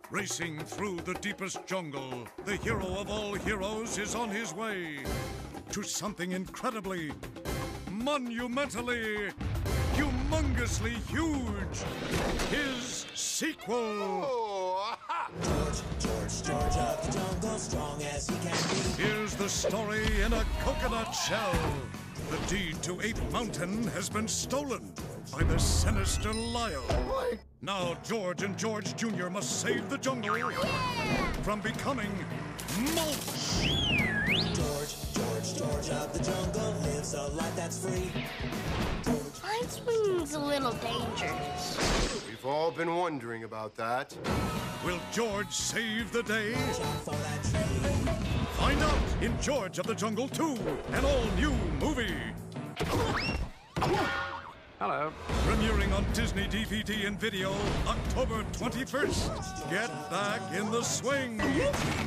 Racing through the deepest jungle, the hero of all heroes is on his way to something incredibly, monumentally, humongously huge. His sequel. Oh, George of the jungle, strong as he can be. Here's the story in a coconut shell. The deed to Ape Mountain has been stolen by the sinister Lyle. what? Now George and George Jr. must save the jungle from becoming mulch. George of the jungle lives a life that's free. Mine swing's a little dangerous. We've all been wondering about that. Will George save the day? Jump for that tree. Find out in George of the Jungle 2, an all-new movie. Hello. Premiering on Disney DVD and video October 21st. Get back in the swing.